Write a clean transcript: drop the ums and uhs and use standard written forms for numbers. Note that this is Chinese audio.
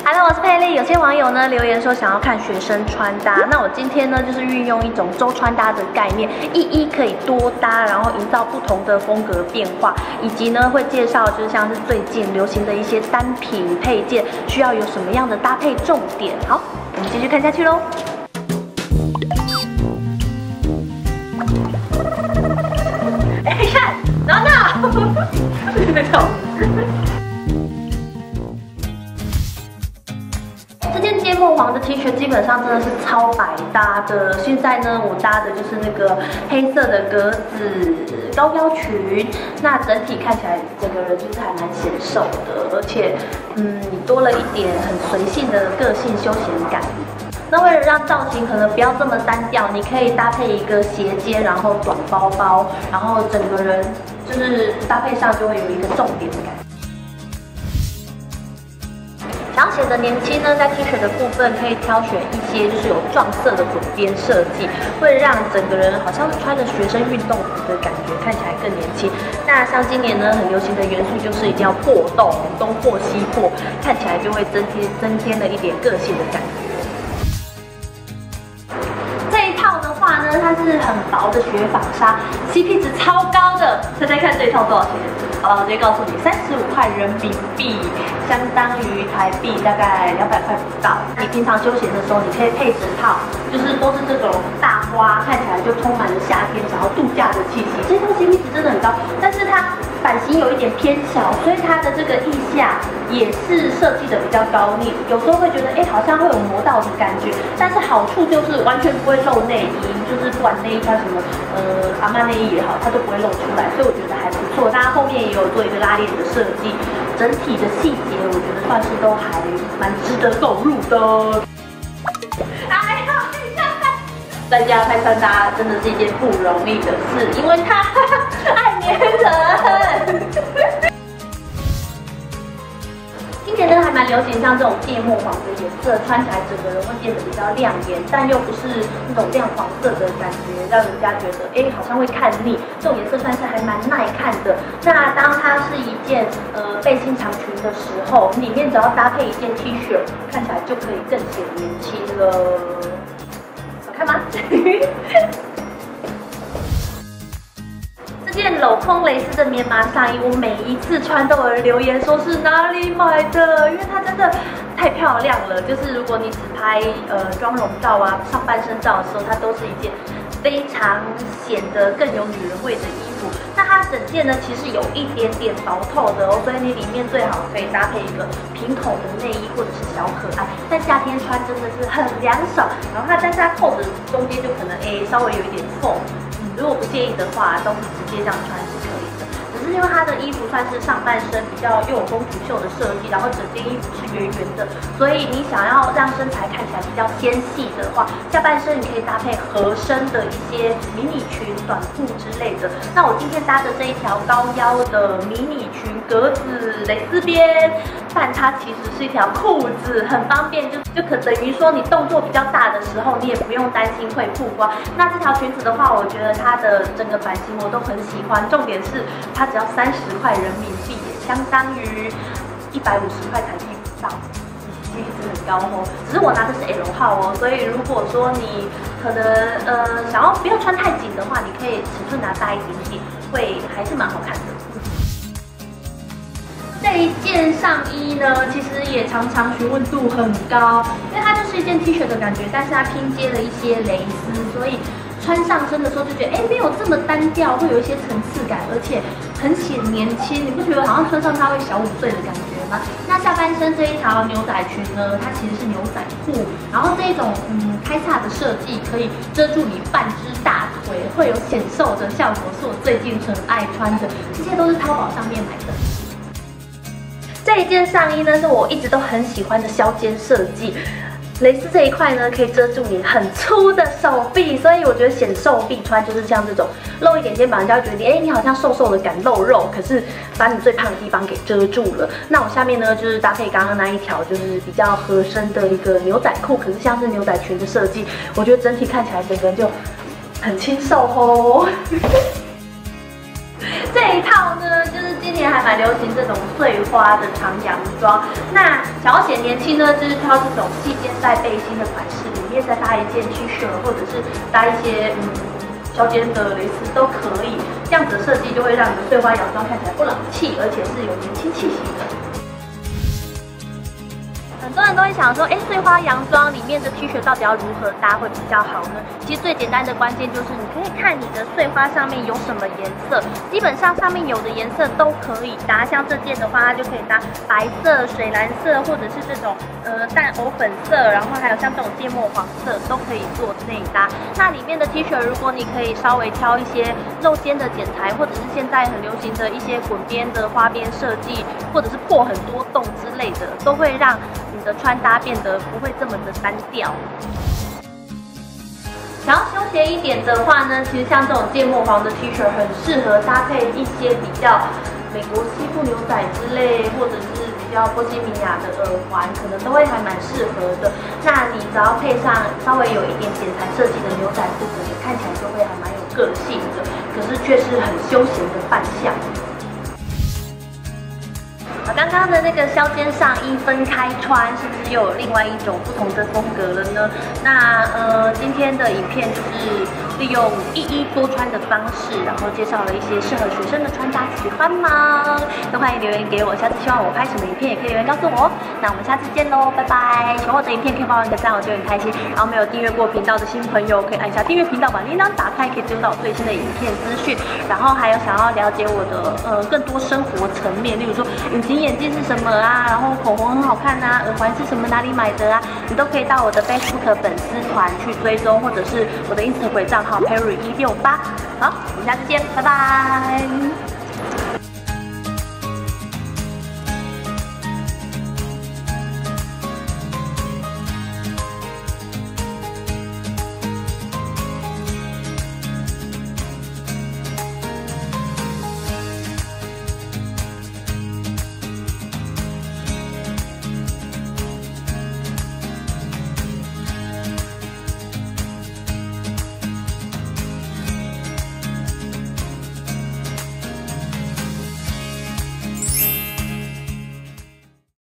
Hello， 我是佩丽。有些网友呢留言说想要看学生穿搭，那我今天呢就是运用一种周穿搭的概念，一可以多搭，然后营造不同的风格变化，以及呢会介绍就是像是最近流行的一些单品配件需要有什么样的搭配重点。好，我们继续看下去喽。哎，看，然后呢？没错。这件芥末黄的 T 恤基本上真的是超百搭的。现在呢，我搭的就是那个黑色的格子高腰裙，那整体看起来整个人就是还蛮显瘦的，而且你多了一点很随性的个性休闲感。那为了让造型可能不要这么单调，你可以搭配一个斜肩，然后短包包，然后整个人就是搭配上就会有一个重点的感觉。想要显得年轻呢，在 T 恤的部分可以挑选一些就是有撞色的左边设计，会让整个人好像是穿着学生运动服的感觉，看起来更年轻。那像今年呢，很流行的元素就是一定要破洞，东破西破，看起来就会增添了一点个性的感觉。这一套的话呢，它是很薄的雪纺纱 ，CP 值超高的。猜猜看这一套多少钱？好了，我直接告诉你，35块人民币，相当于台币大概200块不到。你平常休闲的时候，你可以配整套，就是都是这种大花，看起来就充满了夏天想要度假的气息。这套 CP 值真的很高，但是它版型有一点偏小，所以它的这个腋下也是设计的比较高腻，有时候会觉得好像会有磨到的感觉，但是好处就是完全不会露内衣，就是不管内衣穿什么阿嬤内衣也好，它都不会露出来，所以我觉得还不错。那它后面也有做一个拉链的设计，整体的细节我觉得算是都还蛮值得购入的。在家拍穿搭真的是一件不容易的事，因为它爱黏人。今年呢还蛮流行像这种芥末黄的颜色，穿起来整个人会变得比较亮眼，但又不是那种亮黄色的感觉，让人家觉得好像会看腻。这种颜色算是还蛮耐看的。那当它是一件背心长裙的时候，里面只要搭配一件 T 恤，看起来就可以更显年轻了。看吗？这件镂空蕾丝的棉麻上衣，我每一次穿都有人留言说是哪里买的，因为它真的太漂亮了。就是如果你只拍妆容照啊、上半身照的时候，它都是一件非常显得更有女人味的衣服。那它整件呢，其实有一点点薄透的哦，所以你里面最好可以搭配一个平口的内衣或者是小可爱，在夏天穿真的是很凉爽。然后但是它扣子中间就可能稍微有一点缝，如果不介意的话，都是直接这样穿是可以的。只是因为它的衣服算是上半身比较又有公主袖的设计，然后整件衣服是圆圆的，所以你想要让身材看起来比较纤细的话，下半身你可以搭配合身的一些迷你裙、短裤之类的。那我今天搭的这一条高腰的迷你裙，格子蕾丝边，但它其实是一条裤子，很方便，就可等于说你动作比较大的时候，你也不用担心会曝光。那这条裙子的话，我觉得它的整个版型我都很喜欢，重点是它只要30块人民币，也相当于150块台币不到，CP值很高哦。只是我拿的是 L 号哦，所以如果说你可能想要不要穿太紧的话，你可以尺寸拿大一点点，会还是蛮好看的。这一件上衣呢，其实也常常询问度很高，因为它就是一件 T 恤的感觉，但是它拼接了一些蕾丝，所以穿上身的时候就觉得没有这么单调，会有一些层次感，而且很显年轻。你不觉得好像穿上它会小5岁的感觉吗？那下半身这一条牛仔裙呢，它其实是牛仔裤，然后这一种开叉的设计可以遮住你半只大腿，会有显瘦的效果，是我最近很爱穿的。这些都是淘宝上面买的。这一件上衣呢，是我一直都很喜欢的削肩设计。蕾丝这一块呢，可以遮住你很粗的手臂，所以我觉得显瘦臂穿就是像这种露一点肩膀，人家会觉得你好像瘦瘦的敢露肉，可是把你最胖的地方给遮住了。那我下面呢，就是搭配刚刚那一条，就是比较合身的一个牛仔裤，可是像是牛仔裙的设计，我觉得整体看起来整个人就很清瘦哦。这一套呢，就是今年年还蛮流行这种碎花的长洋装。那想要显年轻呢，就是挑这种细肩带背心的款式，里面再搭一件 T 恤，或者是搭一些削肩的蕾丝都可以。这样子的设计就会让你的碎花洋装看起来不老气，而且是有年轻气息的。很多人都会想说，碎花洋装里面的 T 恤到底要如何搭会比较好呢？其实最简单的关键就是你可以看你的碎花上面有什么颜色，基本上上面有的颜色都可以搭。像这件的话，它就可以搭白色、水蓝色，或者是这种淡藕粉色，然后还有像这种芥末黄色都可以做内搭。那里面的 T 恤，如果你可以稍微挑一些露肩的剪裁，或者是现在很流行的一些滚边的花边设计，或者是破很多洞之类的，都会让你的穿搭变得不会这么的单调。想要休闲一点的话呢，其实像这种芥末黄的 T 恤很适合搭配一些比较美国西部牛仔之类，或者是比较波西米亚的耳环，可能都会还蛮适合的。那你只要配上稍微有一点剪裁设计的牛仔裤，可能看起来就会还蛮有个性的，可是却是很休闲的扮相。刚刚的那个削肩上衣分开穿，是不是又有另外一种不同的风格了呢？那今天的影片就是利用一一多穿的方式，然后介绍了一些适合学生的穿搭，喜欢吗？都欢迎留言给我，下次希望我拍什么影片也可以留言告诉我。那我们下次见喽，拜拜！喜欢我的影片可以帮我一个赞，我就很开心。然后没有订阅过频道的新朋友，可以按下订阅频道，把铃铛打开，可以接收到我最新的影片资讯。然后还有想要了解我的更多生活层面，例如说隐形眼镜是什么啊，然后口红很好看啊，耳环是什么，哪里买的啊，你都可以到我的 Facebook 粉丝团去追踪，或者是我的 Instagram 账号 Perry168。好，我们下次见，拜拜。